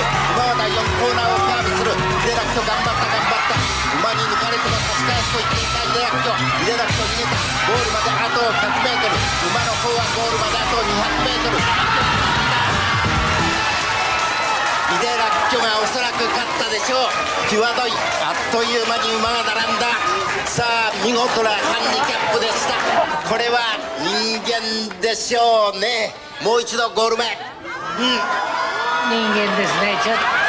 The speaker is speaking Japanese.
馬は第4コーナーをカーブする。井出らっきょ頑張った馬に抜かれても差し返すと言っていた井出らっきょ逃げた。ゴールまであと 100m。 馬の方はゴールまであと 200m。 井出らっきょがおそらく勝ったでしょう。際どい、あっという間に馬が並んだ。さあ見事なハンディキャップでした。これは人間でしょうね。もう一度ゴール前。 人間ですね。ちょっと